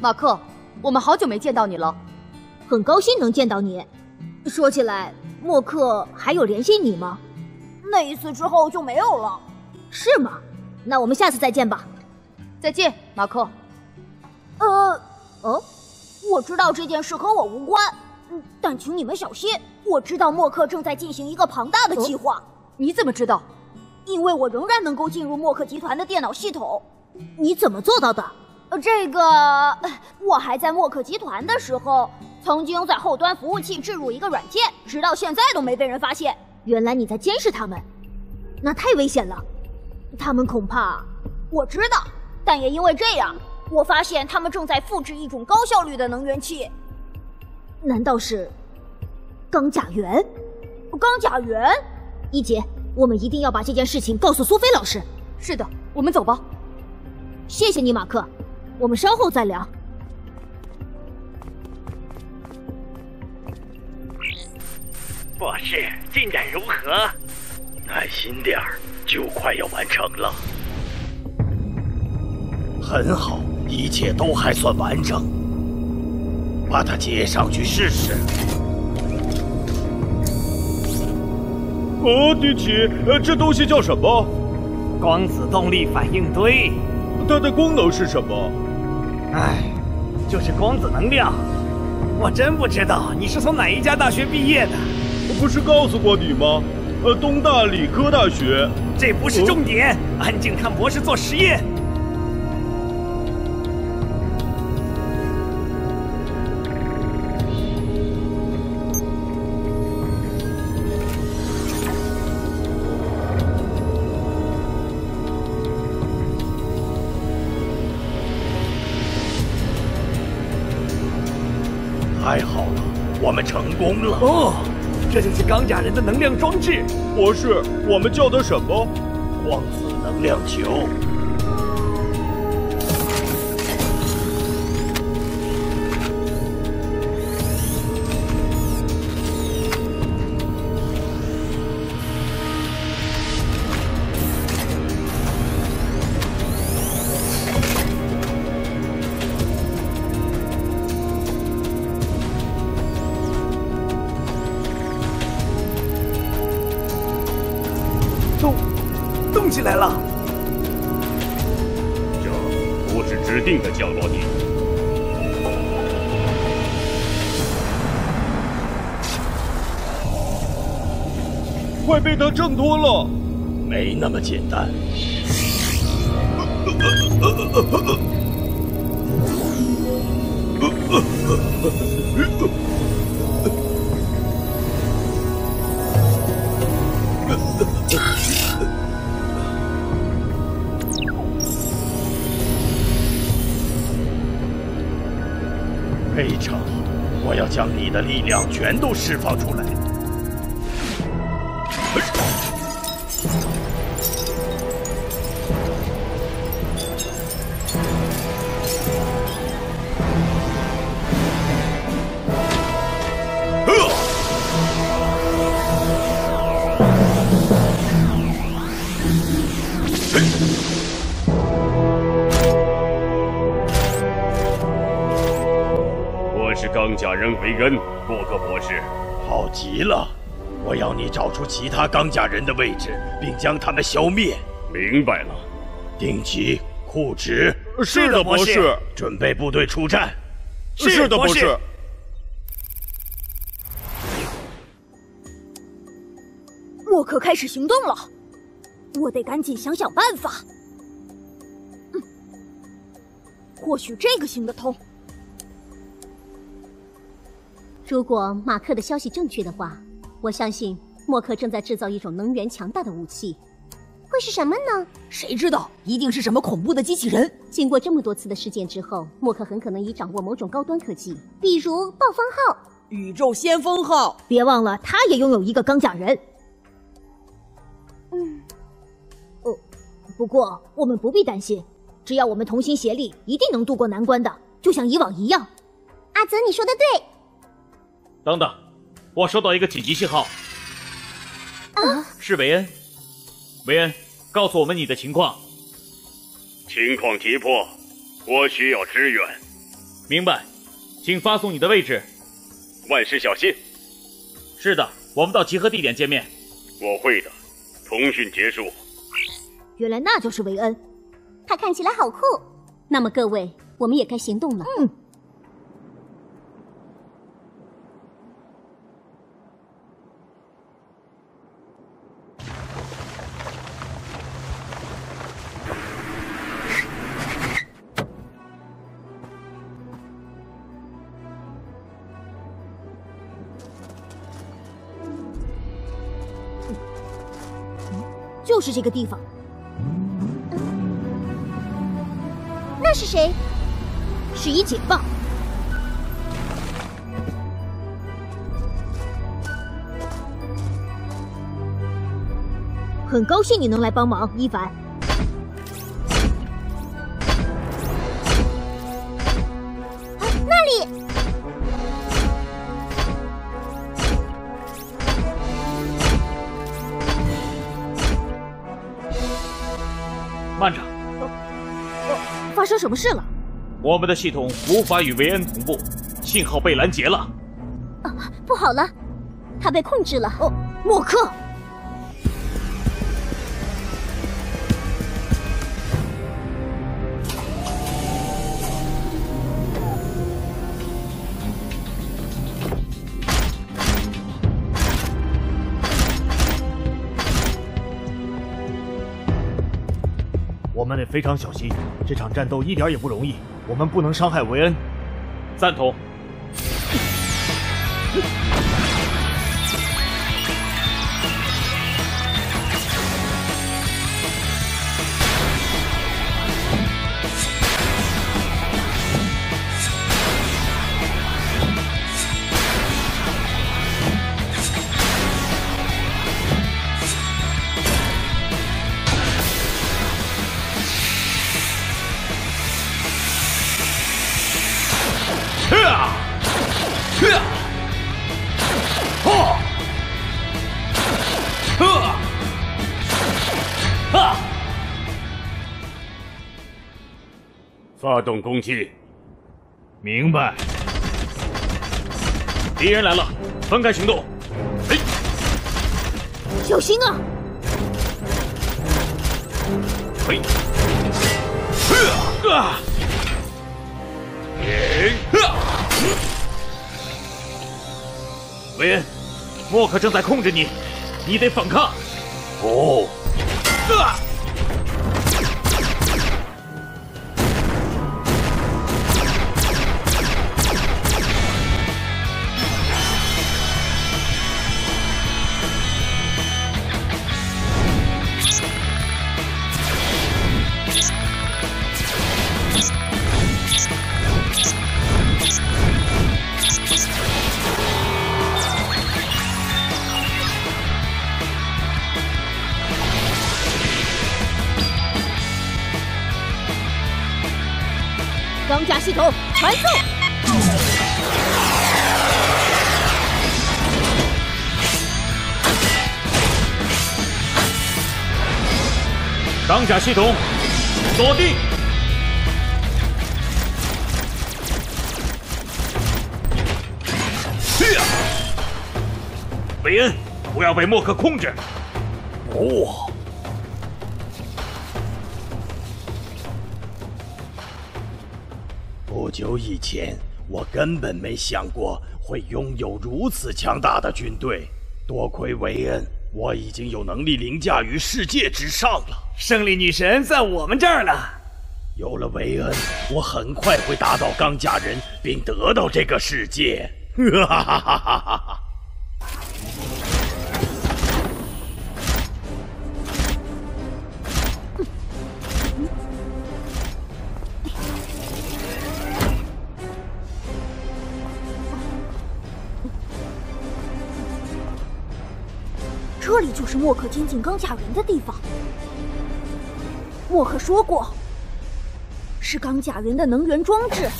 马克，我们好久没见到你了， 很高兴能见到你。说起来，默克还有联系你吗？ 那一次之后就没有了。 是吗？那我们下次再见吧。 再见，马克。 我知道这件事和我无关，但请你们小心。我知道默克正在进行一个庞大的计划。 你怎么知道？ 因为我仍然能够进入默克集团的电脑系统。 你怎么做到的？ 我还在默克集团的时候，曾经在后端服务器置入一个软件，直到现在都没被人发现。 原来你在监视他们，那太危险了。他们恐怕…… 我知道，但也因为这样，我发现他们正在复制一种高效率的能源器。 难道是钢甲源？ 钢甲源？ 一姐，我们一定要把这件事情告诉苏菲老师。 是的，我们走吧。 谢谢你，马克。我们稍后再聊。 博士，进展如何？ 耐心点儿，就快要完成了。很好，一切都还算完整。把它接上去试试。 迪奇，这东西叫什么？ 光子动力反应堆。 它的功能是什么？ 就是光子能量。我真不知道你是从哪一家大学毕业的。 我不是告诉过你吗？东大理科大学。 这不是重点，安静看博士做实验。 太好了，我们成功了！ 哦，这就是钢甲人的能量装置。 博士，我们叫它什么？ 光子能量球。 动起来了！ 这不是指定的降落地。快被它挣脱了！ 没那么简单。非常好，我要将你的力量全都释放出来。 我是钢甲人维恩，洛克博士。 好极了，我要你找出其他钢甲人的位置，并将他们消灭。 明白了。 定期库职。 是的，博士。 准备部队出战。 是的，博士。 默克开始行动了，我得赶紧想想办法。或许这个行得通。 如果马克的消息正确的话，我相信默克正在制造一种能源强大的武器。会是什么呢？ 谁知道？一定是什么恐怖的机器人。 经过这么多次的事件之后，默克很可能已掌握某种高端科技，比如暴风号、 宇宙先锋号。 别忘了，他也拥有一个钢甲人。不过我们不必担心，只要我们同心协力，一定能渡过难关的，就像以往一样。阿泽，你说的对。 等等，我收到一个紧急信号。是韦恩。韦恩，告诉我们你的情况。 情况急迫，我需要支援。 明白，请发送你的位置。 万事小心。 是的，我们到集合地点见面。 我会的。通讯结束。 原来那就是维恩， 他看起来好酷。 那么各位，我们也该行动了。就是这个地方。 那是谁？ 是一解放。很高兴你能来帮忙，伊凡。 那里。 慢着， 发生什么事了？ 我们的系统无法与维恩同步，信号被拦截了。 不好了，他被控制了。 默克。 我们得非常小心，这场战斗一点也不容易，我们不能伤害维恩。 赞同。 发动攻击。 明白。 敌人来了，分开行动。 小心啊！ 维恩，默克正在控制你，你得反抗。 哦。 钢架系统传送。 钢甲系统锁定。维恩，不要被默克控制。 哦。不久以前，我根本没想过会拥有如此强大的军队。多亏维恩，我已经有能力凌驾于世界之上了。 胜利女神在我们这儿呢。 有了维恩，我很快会打倒钢甲人，并得到这个世界。哈哈哈哈哈哈！ 这里就是默克监禁钢甲人的地方。默克说过，是钢甲人的能源装置。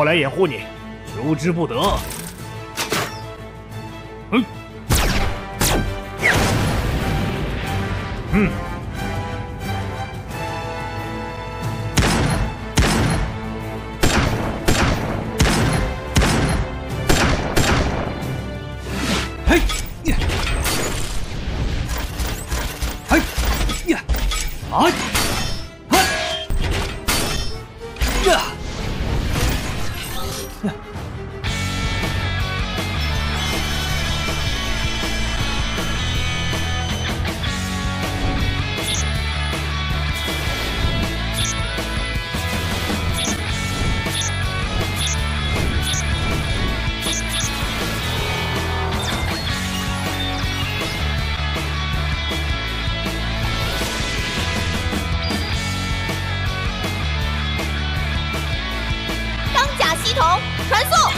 我来掩护你，求之不得。 系统传送。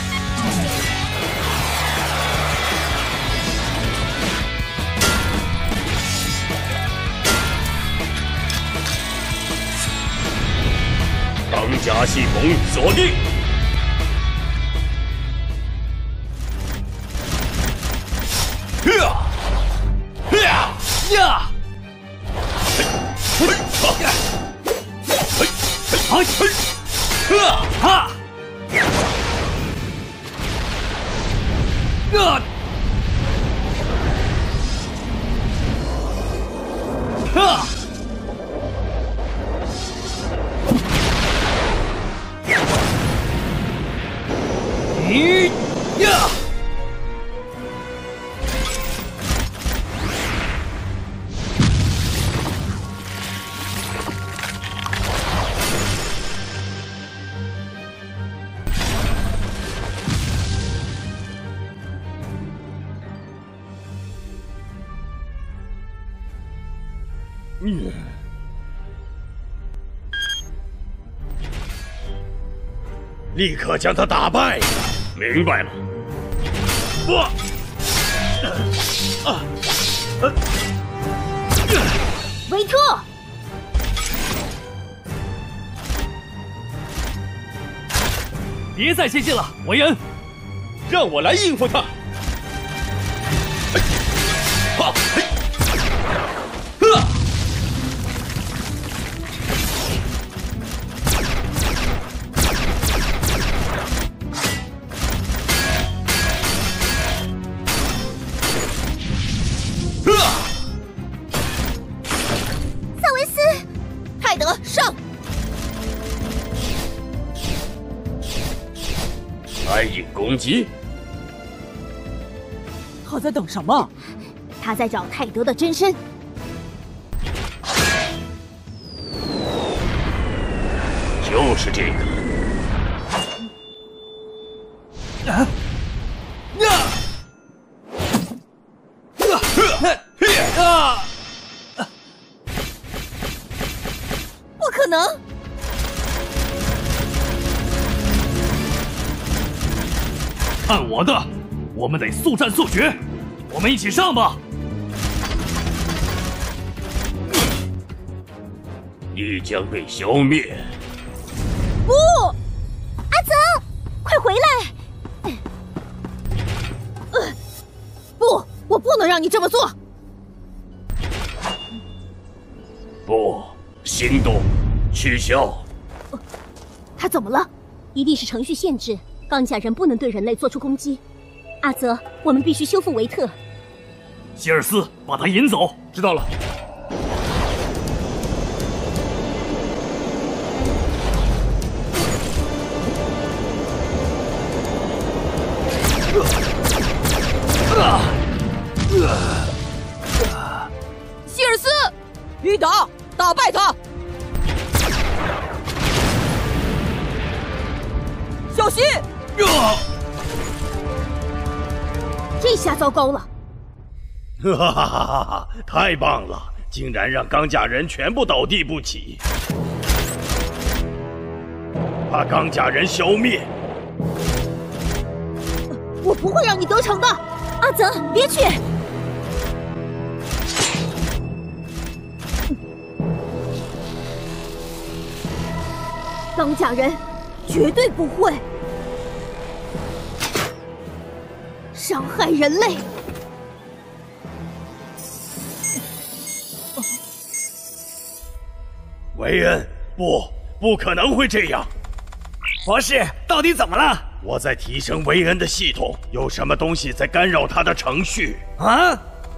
钢甲系统锁定。 立刻将他打败！ 明白了。 维特， 别再接近了，韦恩， 让我来应付他。 开引攻击！ 他在等什么？ 他在找泰德的真身。 就是这个。 不可能！ 看我的！我们得速战速决，我们一起上吧！ 你将被消灭！ 不，阿泽，快回来！不，我不能让你这么做！ 不，行动取消。 他怎么了？一定是程序限制。钢甲人不能对人类做出攻击。阿泽，我们必须修复维特。 希尔斯，把他引走。 知道了。 希尔斯，一打败他！小心！ 这下糟糕了！ 哈哈哈哈哈！太棒了，竟然让钢甲人全部倒地不起，把钢甲人消灭！ 我不会让你得逞的，阿泽，别去！钢甲人绝对不会伤害人类。 维恩，不可能会这样！ 博士，到底怎么了？ 我在提升维恩的系统，有什么东西在干扰他的程序？ 啊？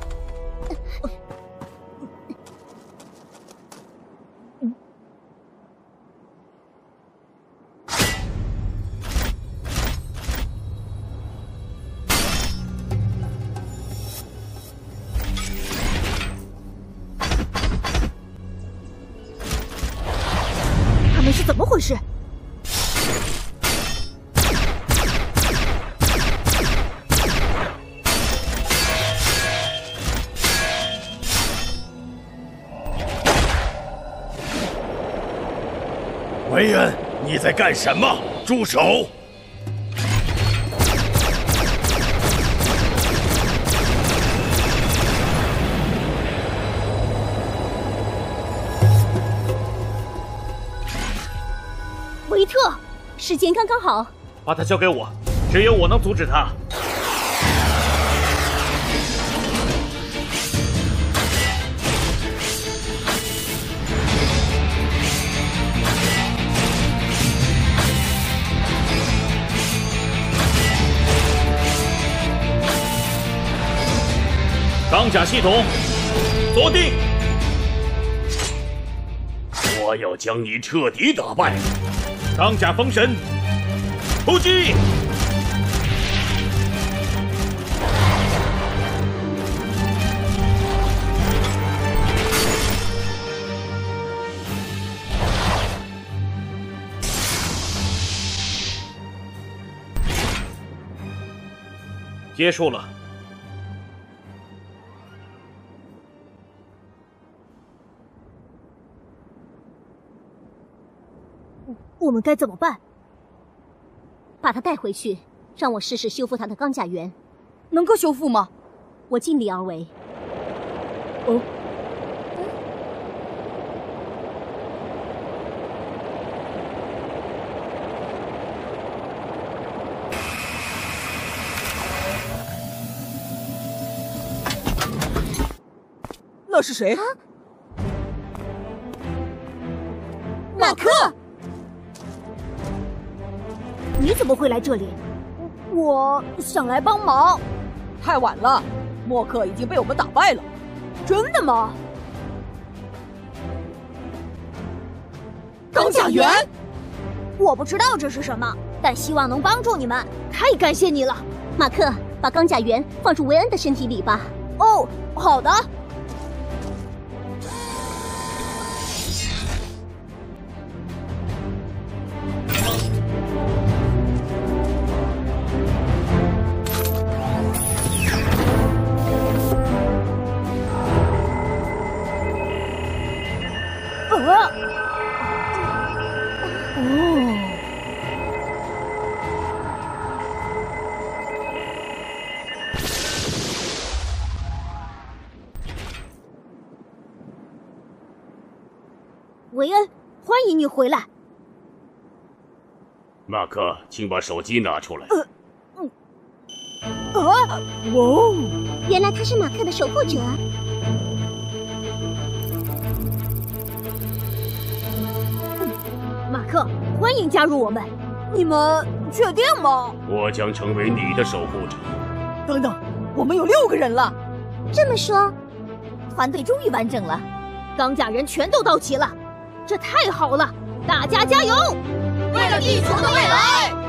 他们是怎么回事？ 维恩，你在干什么？住手！ 维特，时间刚刚好， 把他交给我，只有我能阻止他。钢甲系统锁定， 我要将你彻底打败！ 钢甲封神，出击！结束了。 我们该怎么办？把他带回去，让我试试修复他的钢甲源。 能够修复吗？ 我尽力而为。 哦，那是谁？ 马克，你怎么会来这里？ 我想来帮忙。 太晚了，默克已经被我们打败了。 真的吗？ 钢甲源？ 我不知道这是什么，但希望能帮助你们。 太感谢你了，马克，把钢甲源放入维恩的身体里吧。 哦，好的。 维恩，欢迎你回来。 马克，请把手机拿出来。 原来他是马克的守护者。马克，欢迎加入我们。 你们确定吗？ 我将成为你的守护者。 等等，我们有6个人了。 这么说，团队终于完整了，钢甲人全都到齐了，这太好了！大家加油！ 为了地球的未来。